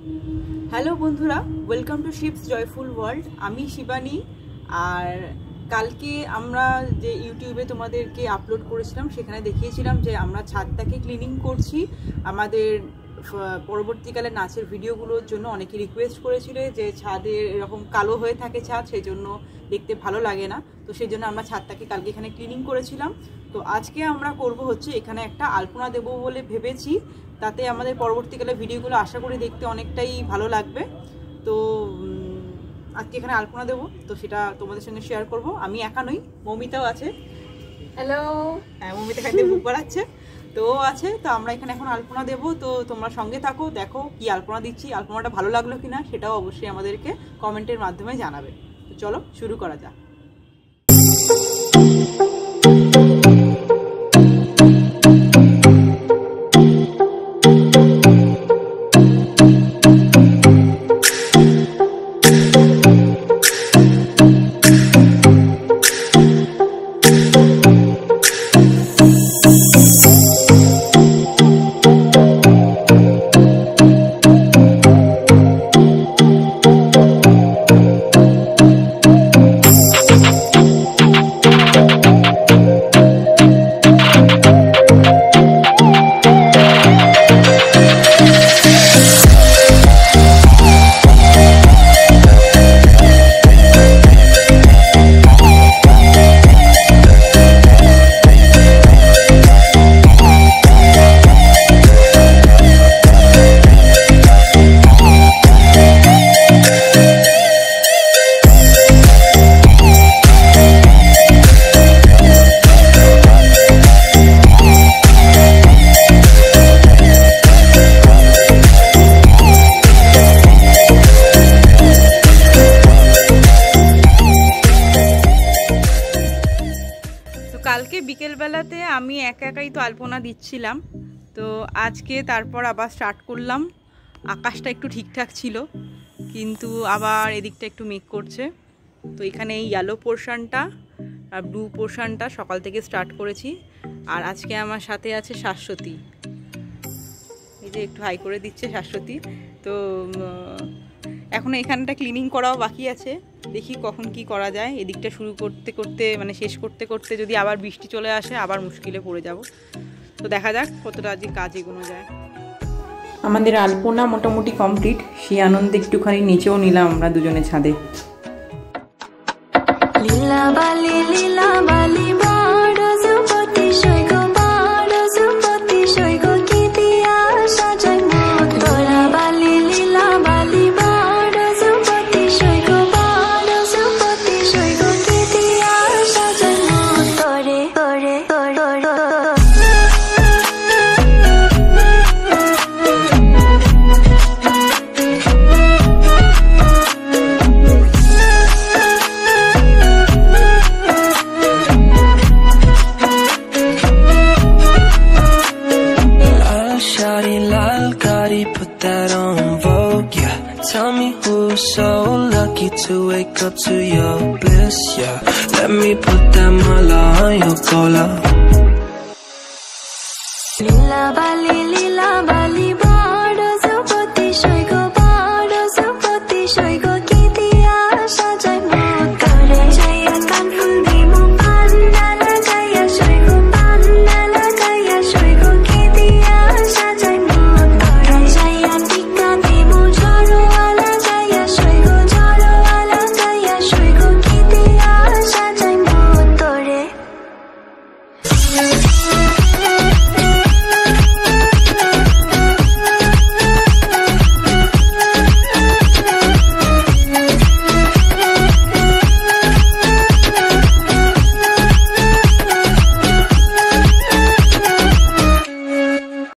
Hello बंधुरा welcome to शिप्स joyful world आमी शिबानी और কালকে আমরা যে ইউটিউবে তোমাদেরকে আপলোড করেছিলাম সেখানে দেখিয়েছিলাম যে আমরা ছাদটাকে ক্লিনিং করছি। আমাদের পরবর্তীকালে নাচের ভিডিওগুলোর জন্য অনেকে রিকোয়েস্ট করেছিল যে ছাদে এরকম কালো হয়ে থাকে ছাদ, সেই জন্য দেখতে ভালো লাগে না, তো সেই জন্য আমরা ছাদটাকে কালকে এখানে ক্লিনিং করেছিলাম। তো আজকে আমরা করব হচ্ছে এখানে একটা আলপনা দেবো বলে ভেবেছি, তাতে আমাদের পরবর্তীকালে ভিডিওগুলো আশা করি দেখতে অনেকটাই ভালো লাগবে। তো আজকে এখানে আলপনা দেবো, তো সেটা তোমাদের সঙ্গে শেয়ার করব। আমি একা নই, মৌমিতাও আছে। হ্যালো। হ্যাঁ, মৌমিতা খাইতে বুক বাড়াচ্ছে, তো ও আছে। তো আমরা এখানে এখন আলপনা দেবো, তো তোমরা সঙ্গে থাকো, দেখো কি আলপনা দিচ্ছি। আলপনাটা ভালো লাগলো কিনা সেটাও অবশ্যই আমাদেরকে কমেন্টের মাধ্যমে জানাবে। তো চলো শুরু করা যাক। কালকে বিকেলবেলাতে আমি একা একাই তো আলপনা দিচ্ছিলাম, তো আজকে তারপর আবার স্টার্ট করলাম। আকাশটা একটু ঠিকঠাক ছিল, কিন্তু আবার এদিকটা একটু মেঘ করছে। তো এখানে এই ইয়েলো পোর্শনটা আর ব্লু পোর্শনটা সকাল থেকে স্টার্ট করেছি। আর আজকে আমার সাথে আছে শাশ্বতী, এই যে একটু হাই করে দিচ্ছে শাশ্বতী। তো এখন এখানটা ক্লিনিং করাও বাকি আছে, দেখি কখন কি করা যায়। এদিকটা শুরু করতে করতে মানে শেষ করতে করতে যদি আবার বৃষ্টি চলে আসে আবার মুশকিলে পড়ে যাব। তো দেখা যাক কতটা আজকে কাজ এগোনো যায়। আমাদের আলপনা মোটামুটি কমপ্লিট, সেই আনন্দে একটুখানি নিচেও নিলাম আমরা দুজনে ছাদে। লীলা বালি লীলা বালি so lucky to wake up to your bliss, yeah. Let me put that mala on your collar. Lila Bali